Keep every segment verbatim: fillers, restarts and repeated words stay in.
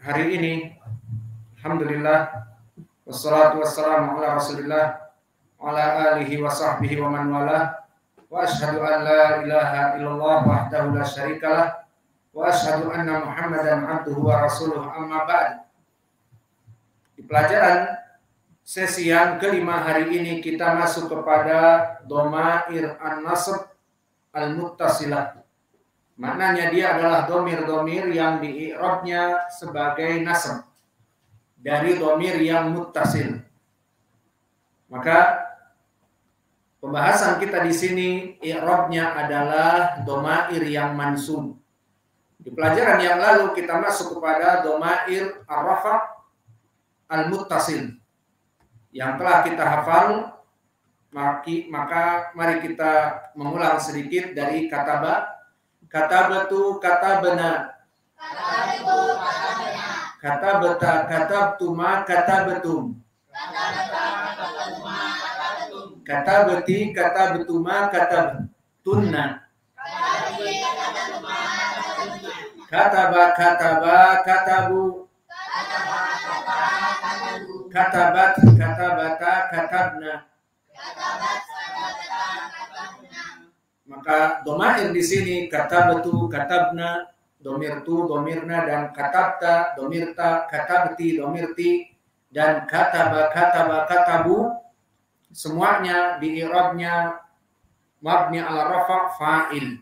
hari ini, alhamdulillah, wassalatu wassalamu ala rasulillah, wa ala alihi wa sahbihi wa man wala, wa ashhadu an la ilaha illallah wahdahu la syarikalah, wa ashhadu anna muhammadan abduhu wa rasuluh, amma ba'd. Di pelajaran sesi yang kelima hari ini kita masuk kepada Domair an-Nasb al-Muttasilah. Maknanya dia adalah domir-domir yang di-i'rabnya sebagai nasab dari domir yang muttasil. Maka pembahasan kita di sini i'rabnya adalah domair yang mansub. Di pelajaran yang lalu kita masuk kepada domair ar-rafa' al-muttasil yang telah kita hafal. Maka mari kita mengulang sedikit dari kataba. Katabatu katabna. Katabatu katabna. Katabata katabtuma katabatum. Katabata katabtuma katabatum. Katabati katabtuma katabtunna. Katabati katabtuma katabatunna. Kataba kataba katabu. Kataba kataba katabu. Katabat katabata katabna. Katabat katabata katabna. Maka domair di sini katabatu katabna, domirtu domirna, dan katabta domirta, katabti domirti, dan kataba kataba katabu, semuanya di i'rabnya mabni ala rafa' fa'il.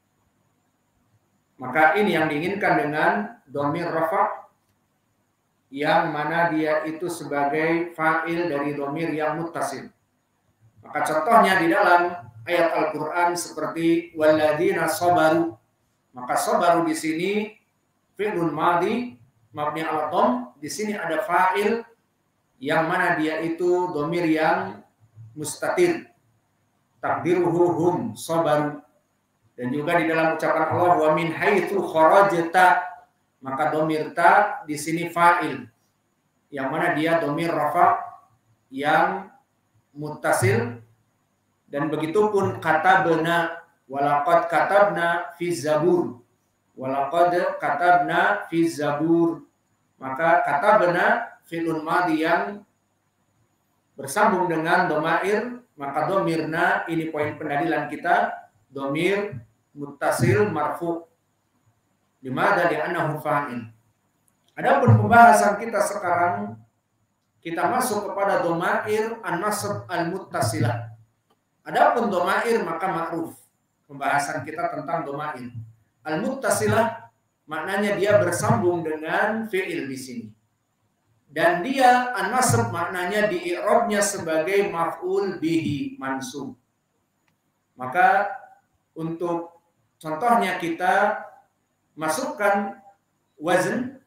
Maka ini yang diinginkan dengan domir rafa' yang mana dia itu sebagai fa'il dari domir yang muttasil. Maka contohnya di dalam ayat Al-Quran seperti walladzina sabaru. Maka sabaru di sini fi'lun madhi mabni ala dhamma. Di sini ada fa'il yang mana dia itu domir yang mustatir. Takdiruhu hum sabaru. Dan juga di dalam ucapan Allah wa min haitsu kharajta. Maka domir ta di sini fa'il yang mana dia domir rafa' yang muttasil. Dan begitu pun katabna, walaqad katabna fi zabur, walaqad katabna fi zabur. Maka katabna fi'lun madhi yang bersambung dengan domair, maka domirna ini poin pendalilan kita, domir muttasil marfu. Dimana li'annahu fa'il. Adapun pembahasan kita sekarang, kita masuk kepada domair an-nasb al-muttasilah. Adapun domair maka ma'ruf. Pembahasan kita tentang domair. Al-muttasilah maknanya dia bersambung dengan fi'il di sini. Dan dia an-nasb maknanya di i'rabnya sebagai maf'ul bihi mansub. Maka untuk contohnya kita masukkan wazn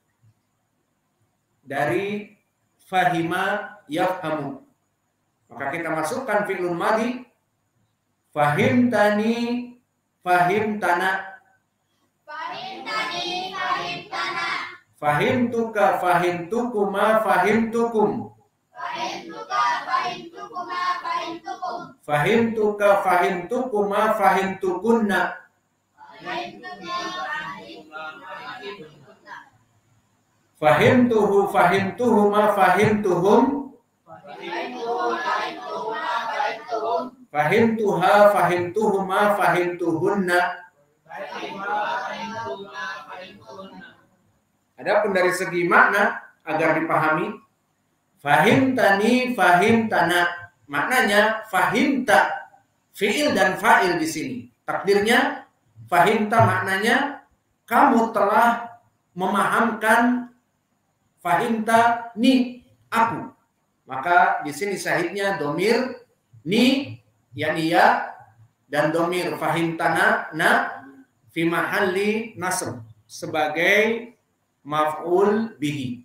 dari fahima yafhamu. Maka kita masukkan fi'lun madhi. Fahimtani, fahimtana. Fahimtani, fahimtana. Fahimtuka, fahimtukuma, fahimtukum. Fahimtuka, fahimtukuma, fahimtukum. Fahimtuka, fahimtukuma, fahimtukunna. Fahimtuka, fahimtukunna. Fahimtuhu, fahimtuhuma, fahimtuhum. Fahimtuhu, fahimtuhuma, fahimtuhum. Fahimtuha, fahimtuhuma, fahimtuhunna. Adapun dari segi makna agar dipahami, fahimtani, fahimtana. Maknanya fahimta, fi'il dan fa'il di sini. Takdirnya fahimta maknanya kamu telah memahamkan, fahimta ni aku. Maka di sini syahidnya domir ni yakni ya, dan domir fahimtana na fi mahalli nasb sebagai maf'ul bihi.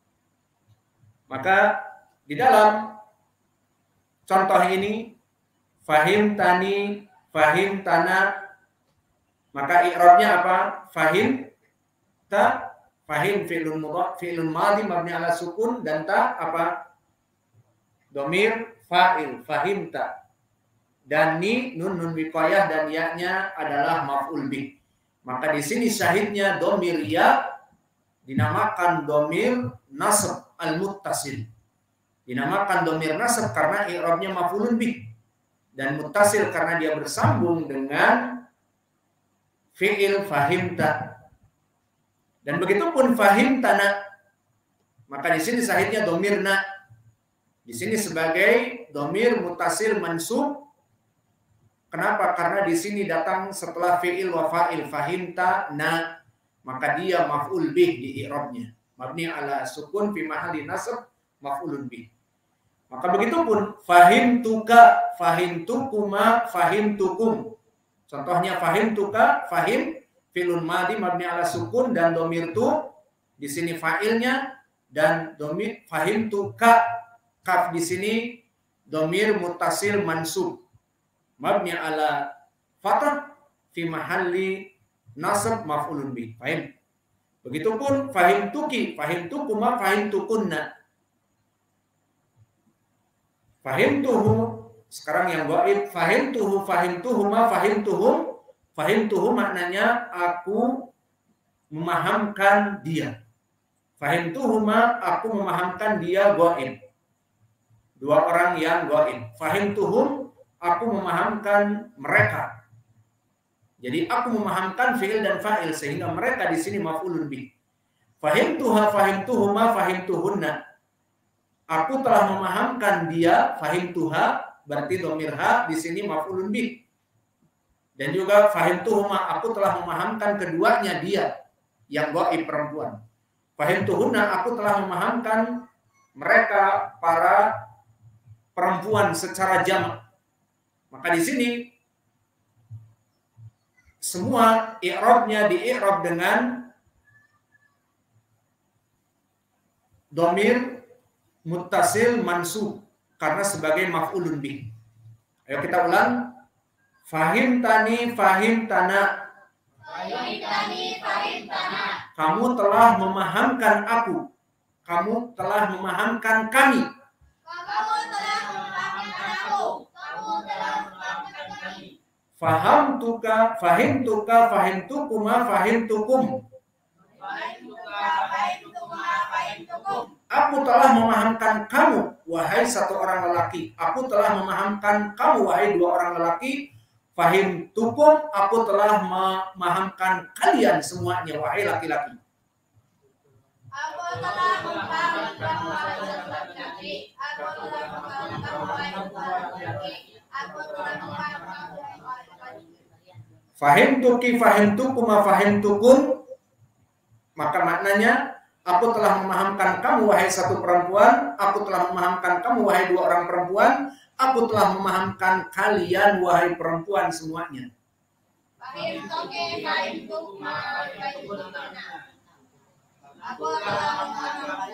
Maka di dalam contoh ini fahimtani, fahimtana, maka i'rabnya apa? Fahim ta, fahim fi'lun mudhari, fi'lun madhi mabni ala sukun, dan ta apa? Domir fa'il, fahimta. Dan ni nun nun wiqayah dan ya-nya adalah maf'ul bih. Maka di sini syahidnya domir ya dinamakan domir nasab al-muttasil. Dinamakan domir nasab karena i'rabnya maf'ulun bih, dan muttasil karena dia bersambung dengan fi'il fahimta. Dan begitu pun fahimtana, maka di sini sahihnya domirna. Di sini sebagai domir muttasil mansub. Kenapa? Karena di sini datang setelah fi'il wa fa'il fahimta na, maka dia maf'ul bih di i'rabnya. Mabni ala sukun fi mahalli nasab maf'ulun bih. Maka begitu pun fahimtuka, fahimtukuma, fahimtukum. Contohnya fahimtuka, fahim fi'lun madi mabni ala sukun dan domir tu di sini fa'ilnya, dan domir fahimtuka kaf di sini domir muttasil mansub mabni ala fathah fi mahalli nasab maf'ulun bih. Fahim. Begitupun fahimtuki, fahimtukuma, fahimtukunna. Fahimtuhu, sekarang yang gaib, fahimtuhu, fahimtuhuma, fahimtuhum. Fahimtuhu maknanya aku memahamkan dia. Fahimtuhuma, aku memahamkan dia gaib. Dua orang yang gaib. Fahimtuhum, aku memahamkan mereka. Jadi aku memahamkan fi'il dan fa'il sehingga mereka di sini maf'ulun bih. Fahimtuha, fahimtuhuma, fahimtuhunna. Aku telah memahamkan dia, fahimtuha, berarti domir ha di sini maf'ulun bih. Dan juga fahimtuhuma, aku telah memahamkan keduanya dia yang gaib perempuan. Fahimtuhunna, aku telah memahamkan mereka para perempuan secara jamak. Maka di sini semua i'rabnya di i'rab dengan domir muttasil mansub karena sebagai maf'ulun bih. Ayo kita ulang. Fahimtani, fahimtana. Fahimtani, fahimtana. Kamu telah memahamkan aku. Kamu telah memahamkan kami. Kamu telah memahamkan aku. Kamu telah memahamkan kami. Fahamtuka, fahimtuka, fahimtukuma, fahimtukum. Fahimtuka, fahimtukuma, fahimtukum. Aku telah memahamkan kamu, wahai satu orang lelaki. Aku telah memahamkan kamu, wahai dua orang lelaki. Fahimtukum, aku telah memahamkan kalian semuanya, wahai laki-laki. Aku telah memahamkan kamu, wahai laki-laki. Aku telah memahamkan kamu, wahai laki-laki. Aku telah memahamkan kamu, wahai laki-laki. Fahimtuki, fahimtukuma, fahimtukum. Maka maknanya, aku telah memahamkan kamu, wahai satu perempuan. Aku telah memahamkan kamu, wahai dua orang perempuan. Aku telah memahamkan kalian, wahai perempuan semuanya. Fahimtuki, fahimtukuma, fahimtukuna. Aku telah memahamkan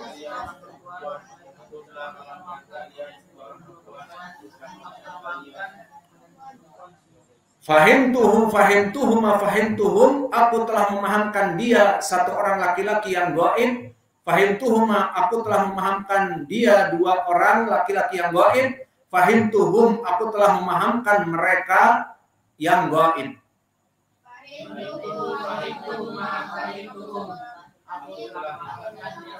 Fahimtuhu, fahimtuhuma, fahimtuhum. Aku telah memahamkan dia, satu orang laki-laki yang gaib. Fahimtuhuma, aku telah memahamkan dia, dua orang laki-laki yang gaib. Fahimtuhum, aku telah memahamkan mereka yang gaib. Fahimtuhu, fahimtuhuma, fahimtuhum. Aku telah memahamkan dia,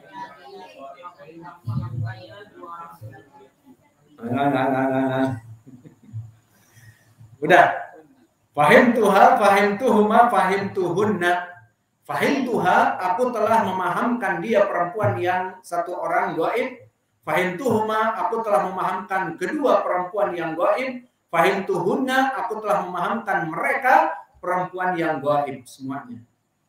Udah. Fahimtuha, fahimtuhuma, fahimtuhunna. Fahimtuha, aku telah memahamkan dia perempuan yang satu orang gaib. Fahimtuhuma, aku telah memahamkan kedua perempuan yang gaib. Fahimtuhunna, aku telah memahamkan mereka perempuan yang gaib semuanya.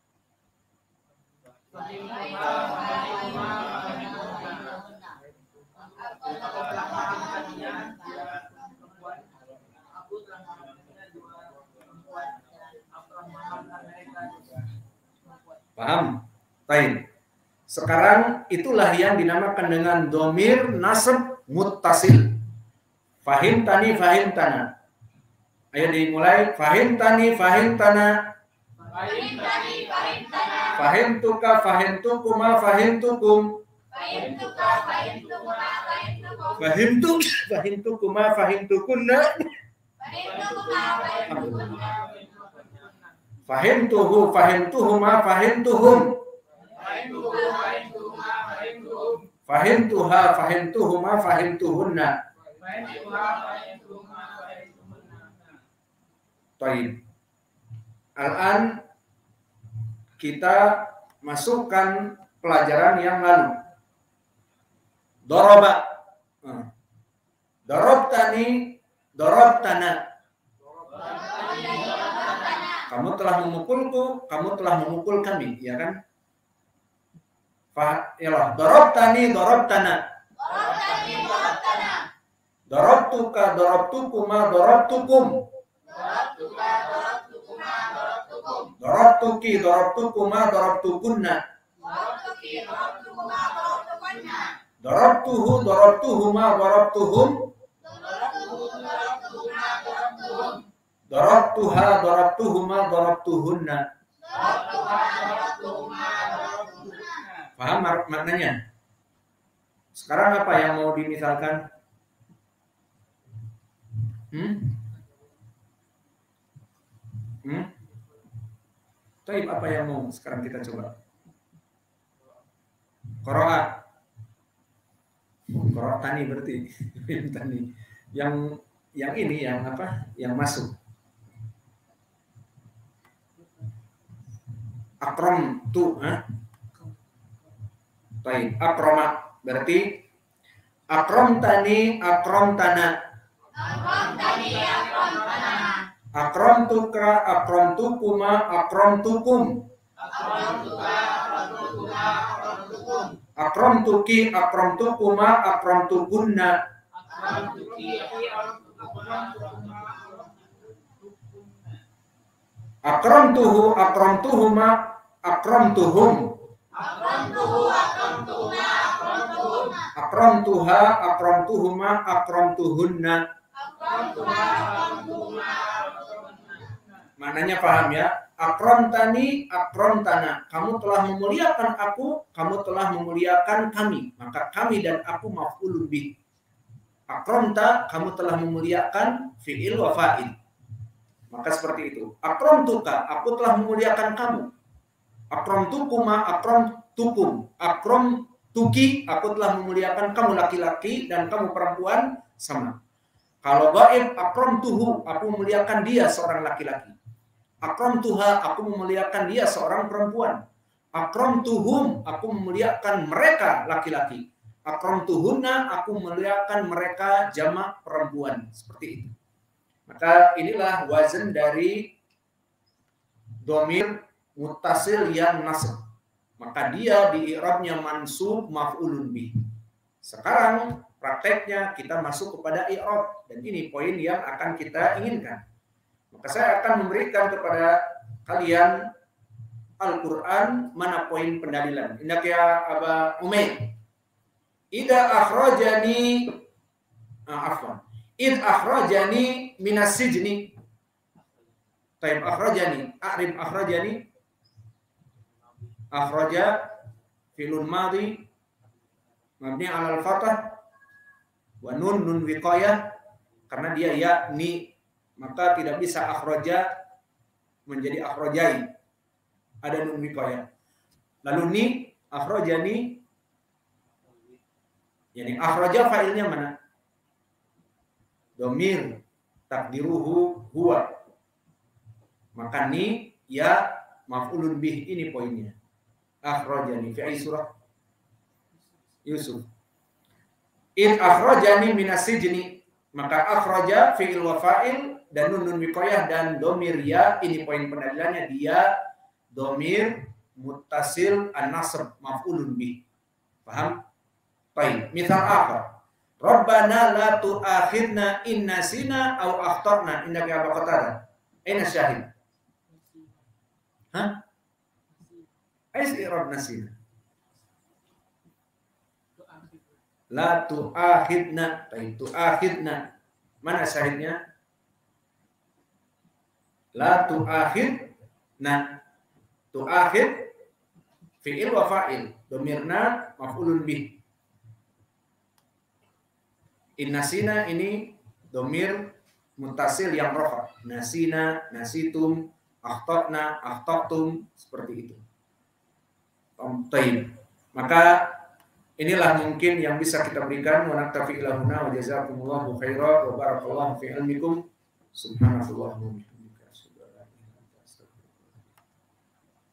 Paham? Baik. Sekarang itulah yang dinamakan dengan domir nasab muttasil. Fahimtani, fahimtana. Ayo dimulai. Fahimtani, fahimtana. Fahimtani, fahimtana. Fahimtuka, fahimtukuma, fahimtukum. Fahimtuka, fahimtukuma, fahimtukum. Fahimtuk, fahimtukuma, fahimtukunna. Fahimtukuma, fahimtukunna. Fahimtuhu, fahimtuhuma, fahimtuhum. Fahimtuha, fahimtuhuma, fahimtuhunna. Baik. Al-an kita masukkan pelajaran yang lalu. Doroba. Dorobtani, dorobtana. Kamu telah memukulku, kamu telah memukul kami, ya kan? Fa, ya dorobtani, dorobtana. Dorobtani, dorobtana. Dorobtuka, dorobtukuma, dorobtukum. Dorobtuka, dorobtukuma, dorobtukum. Dorobtuki, dorobtukuma, dorobtukunna. Dorobtuki, dorobtukuma, dorobtukunna. Dorobtuhu, dorobtuhuma, dorobtuhum. Dorobtuhu, dorobtukuma, dorobtuhum. Dorobtuha, dorobtuhuma, dorobtuhunna. Dorobtuha, dorobtuhuma, dorobtuhunna. Paham mak- maknanya? Sekarang apa yang mau dimisalkan? Hmm? Hmm? Taib, apa yang mau sekarang kita coba? Qiraat. Qiraat tani berarti. Tani. Yang yang ini yang apa? Yang masuk. Akram tu, ha? Baik, akrama berarti akram tani, akram tanah. Akramtani, akramtana. Akram tuka, akram tukuma, akram tukum. Akramtuka, akramtukuma, akramtukum. Akram tuki, akram tukuma, akram tukunna. Akramtuki, akramtukuma. Akram tuhu, akram tuhuma, akram tuhum. Akramtuhu, akramtuhuma, akramtuhum. Akram tuha, akram tuhuma, akram tuhunna. Akramtuha, akramtuhuma, akramtuhunna. Maknanya paham ya? Akram tani, akram tanah. Kamu telah memuliakan aku, kamu telah memuliakan kami. Maka kami dan aku maf'ulun bih. Akramta, kamu telah memuliakan fi'il wa fa'il. Maka seperti itu. Akram tuka, aku telah memuliakan kamu. Akram tukuma, akram tukum. Akram tuki, aku telah memuliakan kamu laki-laki dan kamu perempuan sama. Kalau gaib, akram tuhu, aku memuliakan dia seorang laki-laki. Akram tuha, aku memuliakan dia seorang perempuan. Akram tuhum, aku memuliakan mereka laki-laki. Akram tuhunna, aku memuliakan mereka jamak perempuan. Seperti itu. Maka inilah wazan dari domir muttasil yang nasab. Maka dia di i'rabnya mansub maf'ulun bih. Sekarang prakteknya kita masuk kepada i'rab dan ini poin yang akan kita inginkan. Maka saya akan memberikan kepada kalian Al-Qur'an mana poin pendalilan. Indak ya Aba Umair. Ida akhrajani ah, afwan. Id akhrajani minas sijni. Taib akhrajani, a'rib akhrajani. Akhraja fi'lun madhi mabni 'ala al-fathah wa nun nun wiqayah karena dia ya ni maka tidak bisa akhraja menjadi akhrajai. Ada nun wiqayah. Lalu ni akhrajani yani akhraja fa'ilnya mana? Domir takdiruhu huwa. Maka ni ya maf'ulun bih ini poinnya. Akhrajani fi surah Yusuf. Id akhrajani minas sijni. Maka akhraja fi'il wa fa'il dan nun nun wiqayah dan domir ya ini poin pendalilannya dia domir muttasil an-nasb maf'ulun bih. Paham? Baik, misal akhar. Rabbana la tu'akhidna in nasina aw akhtana. Indak ya Abu Qatadah. Aina syahid? Hah? Ais i'rab nasina. La tu'akhidna. Baik, tu'akhidna. Mana syahidnya? La tu'akhidna. Tu'akhid fi'il wa fa'il. Domirna maf'ulun bih. In nasina ini domir muttasil yang rofa. Nasina, nasitum, akhtana, akhtatum seperti itu. Taib. Maka inilah mungkin yang bisa kita berikan. Wa naktafi ila huna wa jazakumullahu khairan wa barakallahu fi ilmikum. Subhanallah.